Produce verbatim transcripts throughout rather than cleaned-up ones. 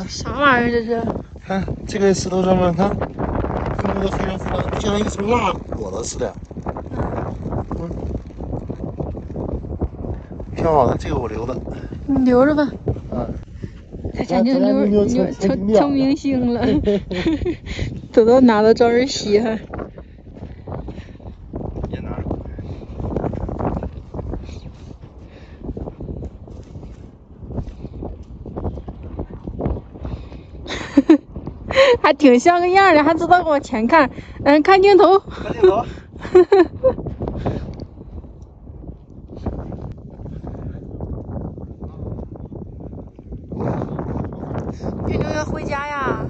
看啥玩意儿这是？ 看这个石头上面，看分布的非常非常，就像一层蜡裹的似的。嗯，挺好的，这个我留着。 你留着吧。 嗯。 他家就留留成成明星了，都到哪都招人稀罕。 别拿。 还挺像个样的，还知道往前看。嗯，看镜头。 看镜头。 运动员回家呀！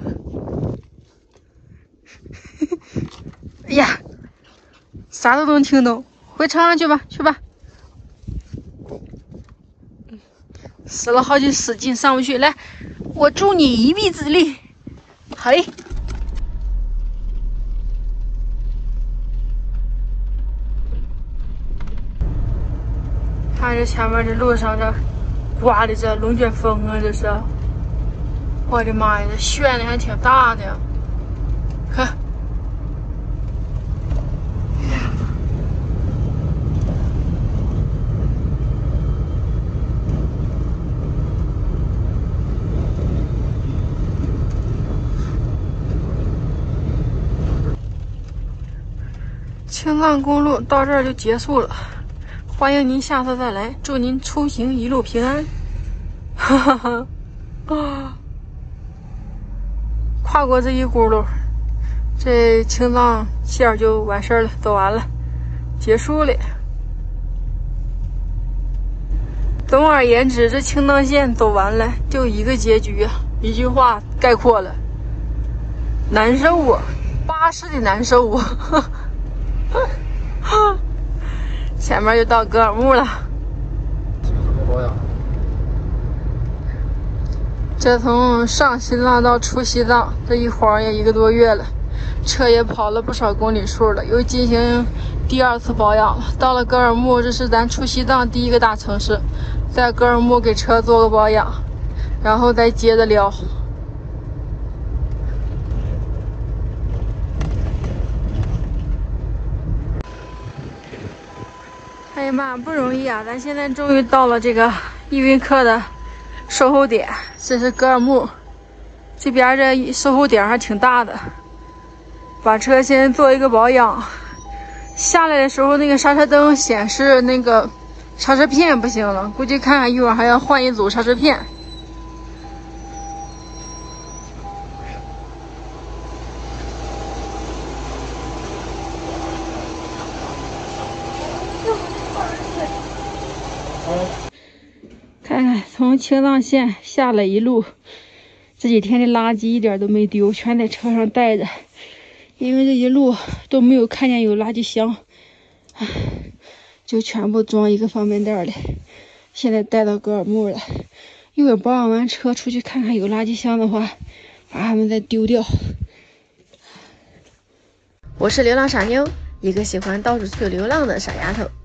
哎呀，啥都能听懂，回车上去吧，去吧。使了好几使劲上不去，来，我助你一臂之力。嘿。看这前面这路上这刮的这龙卷风啊，这是！我的妈呀，这旋的还挺大的。看，青藏公路到这儿就结束了。欢迎您下次再来，祝您出行一路平安。哈哈哈！啊，跨过这一轱辘，这青藏线就完事儿了，走完了，结束了。总而言之，这青藏线走完了，就一个结局啊，一句话概括了：难受啊，巴适的难受啊！前面就到格尔木了。 怎么保养？ 这从上新浪到出西藏，这一晃也一个多月了，车也跑了不少公里数了，又进行第二次保养了。到了格尔木，这是咱出西藏第一个大城市，在格尔木给车做个保养，然后再接着聊。哎呀妈，不容易啊！咱现在终于到了这个依云客的售后点，这是格尔木这边这售后点还挺大的。把车先做一个保养，下来的时候那个刹车灯显示那个刹车片不行了，估计看看一会儿还要换一组刹车片。看看从青藏线下来一路，这几天的垃圾一点都没丢，全在车上带着，因为这一路都没有看见有垃圾箱，就全部装一个方便袋里。现在带到格尔木了，一会儿保养完车出去看看有垃圾箱的话，把它们再丢掉。 我是流浪傻妞，一个喜欢到处去流浪的傻丫头。